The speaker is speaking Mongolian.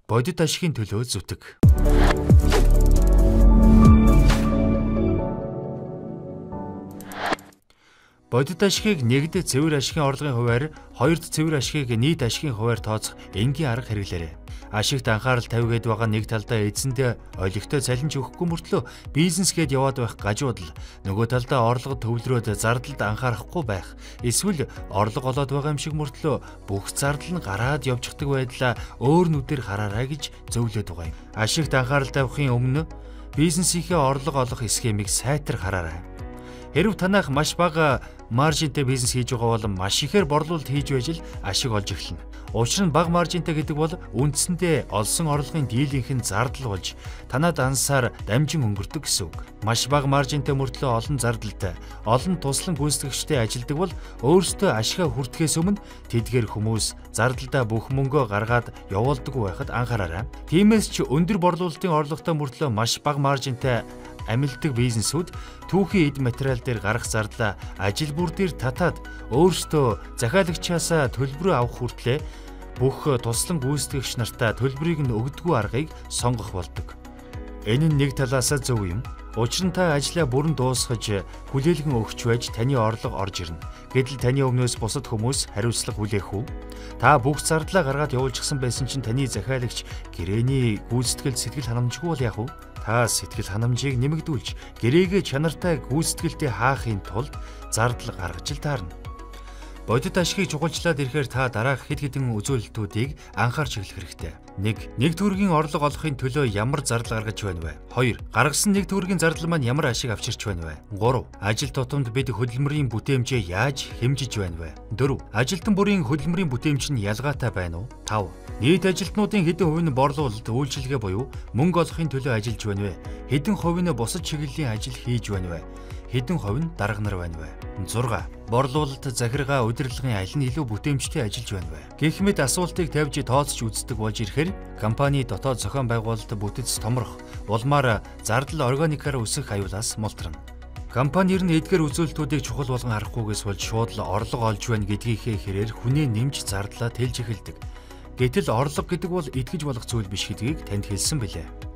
бодит ашигын төлөө зүтг. Бодит ашигыг нэгд цэвэр ашигын орлогын хувиар, хоёрд цэвэр ашигыг нийт ашигын хувиар тооцох энгийн арга хэрэглээрэй. Ашигт анхаарал тавьгээд байгаа нэг талдаа эзэндээ олигтой цалинж өгөхгүй мөртлөө бизнес гээд яваад байх гажуудал, нөгөө талдаа орлого төвлөрөөд зардалд анхаарахгүй байх, эсвэл орлого олоод байгаа юм шиг мөртлөө бүх зардал нь гараад явчихдаг байдлаа өөр нүдээр хараарай гэж зөвлөд байгаа юм. Ашигт анхаарал тавихын өмнө бизнесийнхээ орлого олох схемийг сайтар хараарай. Хэрв танах маш бага маржинтай бизнес хийж байгаа бол маш ихээр борлуулалт хийж байж л ашиг олж эхэлнэ. Учир нь бага маржинтай гэдэг бол үндсэндээ олсон орлогын дийлэнх нь зардал болж танад ансаар дамжин өнгөрдөг гэсэн үг. Маш бага маржинтай мөртлөө олон зардалтай, олон туслан гүйцэтгэгчтэй ажилдаг бол өөрсдөө ашигаа хүртэхээс өмнө тэдгээр хүмүүс зардалдаа бүх мөнгөө гаргаад явуулдаггүй байхад анхаараарай. Тиймээс ч өндөр борлуулалтын орлоготой мөртлөө маш бага маржинтай амилдаг бизнесүүд түүхийн эд материал дээр гарах зардлаа ажил бүр дээр татаад өөрсдөө захиалагчаасаа төлбөрөө авах хүртлээр бүх туслан гүйцэтгэгч нартаа төлбөрийг нь өгдөггүй аргыг сонгох болдог. Энэ нь нэг талаас зөв юм. Учир нь та ажлаа бүрэн дуусгаж хүлээлгэн өгч байж таны орлого орж ирнэ. Гэтэл таны өмнөөс бусад хүмүүс хариуцлага хүлээх үү? Та бүх зардлаа гаргаад явуулчихсан байсан чинь таны захиалагч гэрээний гүйцэтгэл сэтгэл ханамжгүй бол яах вэ? Та сэтгэл ханамжийг нэмэгдүүлж гэрээгээ чанартай гүйцэтгэлтэй хаахын тулд зардал гаргаж л таарна. Бодит ашигыг чухалчлаад ирэхээр та дараах хэд хэдэн үзүүлэлтүүдийг анхаарч эхлэх хэрэгтэй. 1. Нэг төгрөгийн орлого олохын төлөө ямар зардал гаргаж байна вэ? 2. Гаргасан нэг төгрөгийн зардал маань ямар ашиг авчирч байна вэ? 3. Ажил тутамд бид хөдөлмөрийн бүтээмжээ яаж хэмжиж байна вэ? 4. Ажилтан бүрийн хөдөлмөрийн бүтээмж нь ялгаатай байна уу? 5. Нийт ажилтнуудын хэдэн хувь нь борлуулалт, үйлчилгээ буюу мөнгө олохын төлөө ажиллаж байна вэ? Хэдэн хувь нь бусад чиглэлийн ажил хийж байна вэ? Хэдэн хувь нь дарга нар байна вэ? 6. Борлуулалт, захиргаа, удирдлагын аль нь илүү бүтээмжтэй ажиллаж байна вэ? Гэх мэт асуултыг тавьж тооцож үздэг болж ирэхээр компани дотоод зохион байгуулалт бүтэц томрох, улмаар зардал органикаар өсөх аюулаас мултрана. Компанир нь эдгээр үзүүлэлтүүдийг чухал болгон харахгүйгээс болж шууд л орлого олж байна гэдгийнхээ хэрээр хүнээ нэмж зардлаа тэлж эхэлдэг. Гэтэл орлого гэдэг бол итгэж болох зүйл биш гэдгийг танд хэлсэн билээ.